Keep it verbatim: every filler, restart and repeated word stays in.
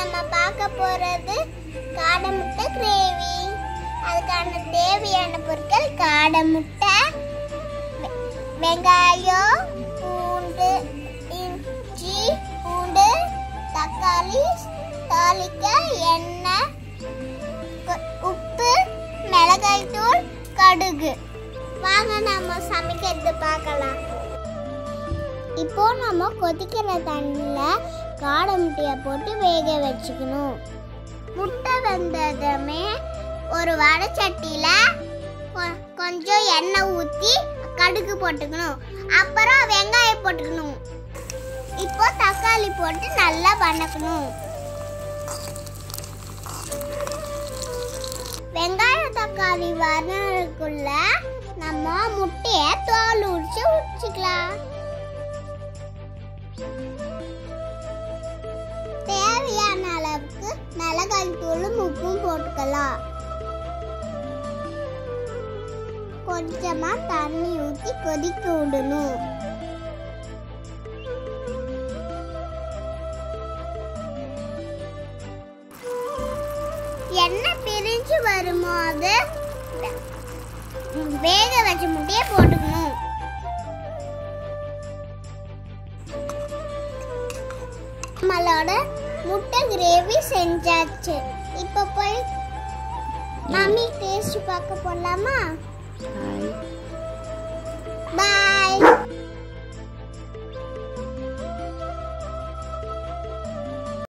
நம்ம பார்க்க போறது காடை முட்டை கிரேவி. அதுக்கான தேவையான பொருட்கள் காடை முட்டை, வெங்காயம், பூண்டு, இஞ்சி, பூண்டு, தக்காளி, தாளிக்க எண்ணெய், உப்பு, மிளகாய் தூள், கடுகு. வாங்க நம்ம சமைக்கிறது பார்க்கலாம். இப்போ நம்ம கொதிக்கிற தண்ணியில் காடை முட்டையை போட்டு வேக வச்சுக்கணும். முட்டை வெந்ததுமே ஒரு வடைச்சட்டியில் கொஞ்சம் எண்ணெய் ஊற்றி கடுகு போட்டுக்கணும். அப்புறம் வெங்காயம் போட்டுக்கணும். இப்போ தக்காளி போட்டு நல்லா வதக்கணும். வெங்காயம் தக்காளி வதக்குள்ள நம்ம முட்டையை தோல் உரிச்சு ஊற்றிக்கலாம். தேவையான அளவுக்கு மிளகாய் தூளும் உப்பும் போட்டுக்கலாம். கொஞ்சமா தண்ணி ஊற்றி கொதிக்க விடணும். எண்ணெய் பிரிஞ்சு வரும்போது வேக வச்ச முட்டையை போட்டுக்கணும். நம்மளோட முட்டை கிரேவி செஞ்சாச்சு. இப்போ போய் மம்மி டேஸ்ட் பார்க்க போலாமா? பாய்.